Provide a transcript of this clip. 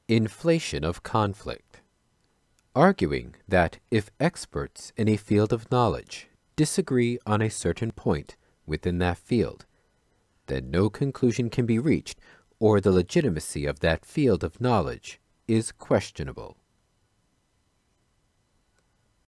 Inflation of conflict. Arguing that if experts in a field of knowledge disagree on a certain point within that field, then no conclusion can be reached, or the legitimacy of that field of knowledge is questionable.